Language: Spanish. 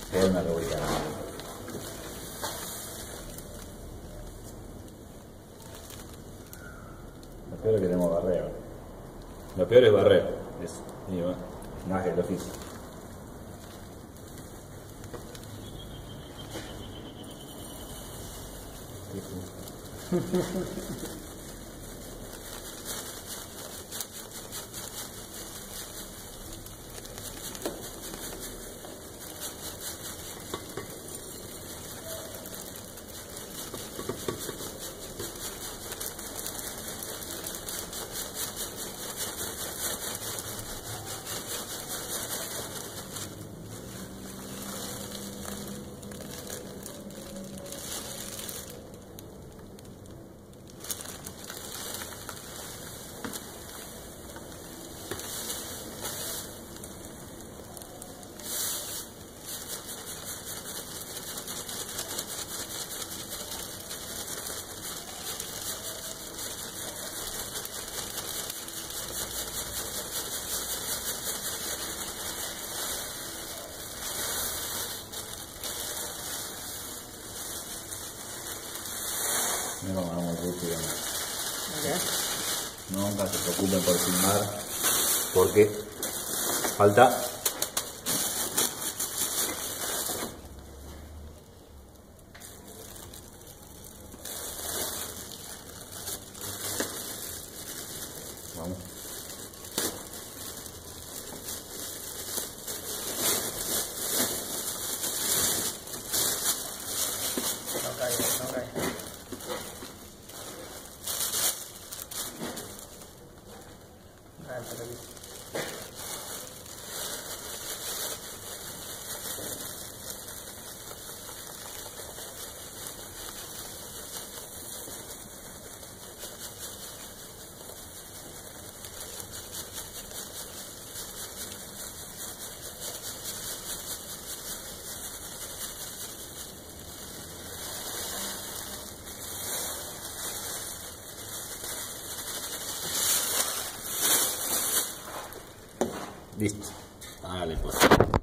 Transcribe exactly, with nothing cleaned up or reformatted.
Es una rúbrica. Lo peor es que tenemos barreo. Lo peor es barreo. Eso. Y bueno, no es el oficio. No, vamos rústico. No, nunca se preocupen por filmar, porque falta vamos. No cae, no cae. Ah, el televisor. Listo. Hágale pues.